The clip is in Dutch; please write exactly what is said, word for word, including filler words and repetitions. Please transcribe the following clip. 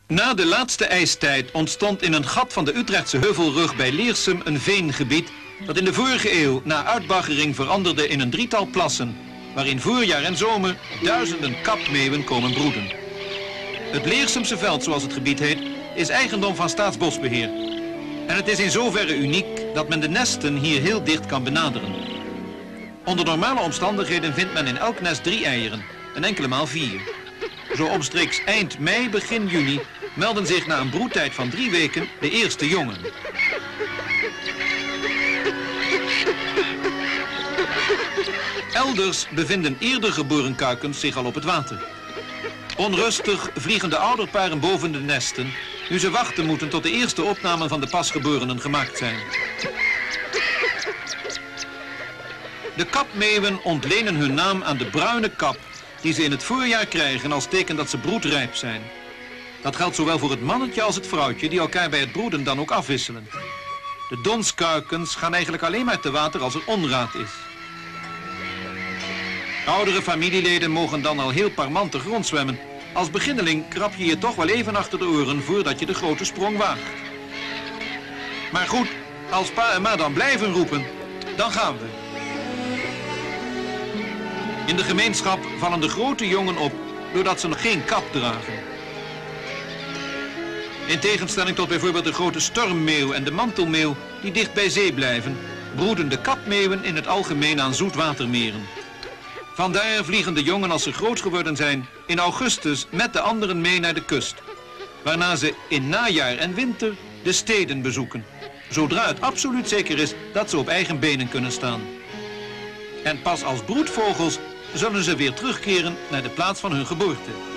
Na de laatste ijstijd ontstond in een gat van de Utrechtse heuvelrug bij Leersum een veengebied dat in de vorige eeuw na uitbaggering veranderde in een drietal plassen, waarin voorjaar en zomer duizenden kapmeeuwen komen broeden. Het Leersumse veld, zoals het gebied heet, is eigendom van Staatsbosbeheer. En het is in zoverre uniek dat men de nesten hier heel dicht kan benaderen. Onder normale omstandigheden vindt men in elk nest drie eieren, en enkele maal vier. Zo omstreeks eind mei, begin juni melden zich na een broedtijd van drie weken de eerste jongen. Elders bevinden eerder geboren kuikens zich al op het water. Onrustig vliegen de ouderparen boven de nesten, nu ze wachten moeten tot de eerste opnamen van de pasgeborenen gemaakt zijn. De kapmeeuwen ontlenen hun naam aan de bruine kap die ze in het voorjaar krijgen als teken dat ze broedrijp zijn. Dat geldt zowel voor het mannetje als het vrouwtje die elkaar bij het broeden dan ook afwisselen. De donskuikens gaan eigenlijk alleen maar te water als er onraad is. Oudere familieleden mogen dan al heel parmantig rondzwemmen. Als beginneling krab je je toch wel even achter de oren voordat je de grote sprong waagt. Maar goed, als pa en ma dan blijven roepen, dan gaan we. In de gemeenschap vallen de grote jongen op doordat ze nog geen kap dragen. In tegenstelling tot bijvoorbeeld de grote stormmeeuw en de mantelmeeuw die dicht bij zee blijven, broeden de kapmeeuwen in het algemeen aan zoetwatermeren. Vandaar vliegen de jongen als ze groot geworden zijn in augustus met de anderen mee naar de kust, waarna ze in najaar en winter de steden bezoeken, zodra het absoluut zeker is dat ze op eigen benen kunnen staan. En pas als broedvogels zullen ze weer terugkeren naar de plaats van hun geboorte.